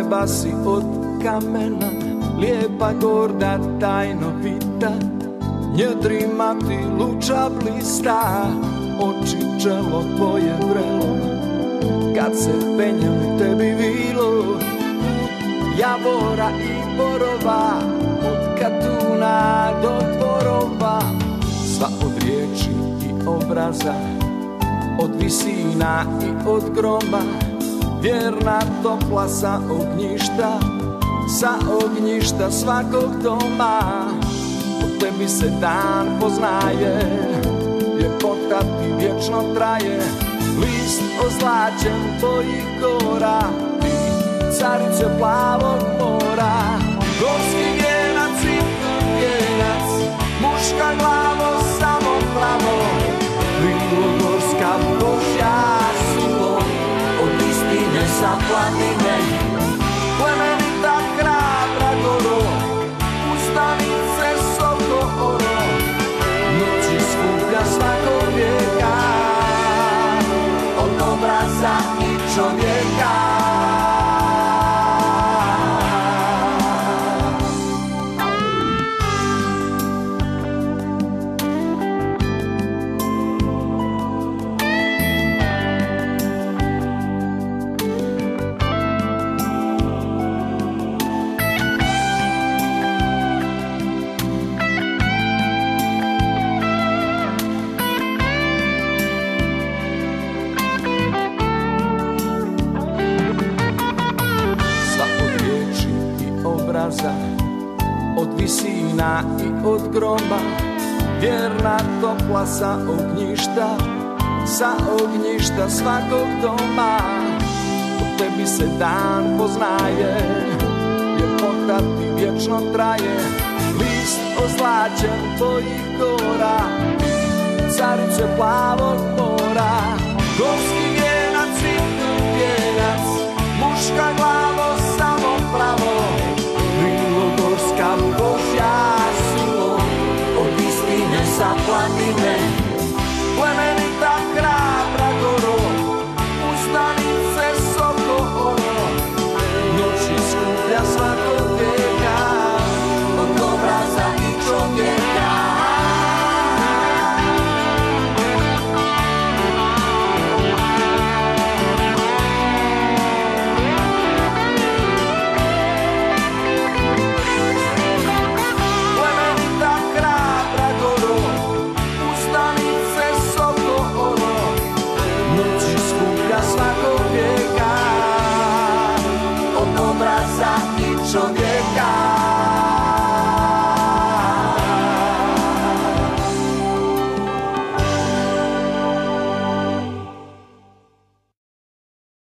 neba si od kamena, lijepa, gorda, tajnovita, njedrima ti luča blista, oči, čelo tvoje vrelo, kad se penjem tebi vilo, javora i borova, od Katuna do Dvorova, sva od riječi i obraza, od visina i od groma, vjerna, topla sa ognjišta svakog doma. U tebi se dan poznaje, ljepota ti vječno traje, list ozlačen tvojih gora, ti carice plavog mora. Gorski vijenac i vijenac, muška glavo samo pravo, Bilogorska Božja silo, od istine sa planine, plemenita hrabra goro, ustanice soko oro, noći skuplja svakog vijeka, od obraza i čovjeka. Od visina i od groma, vjerna, topla sa ognjišta svakog doma. U tebi se dan poznaje, ljepota ti vječno traje, list ozlačen tvojih gora, carice plavog mora. Gorski vijenac i vijenac, muška glavo samo pravo, Bilogorska Božja silo, od istine sa planine, plemenita hrabra goro, ustanice soko oro, noći skuplja svakog vijeka, od obraza i čovjeka. Svakog vijeka, od obraza i čovjeka.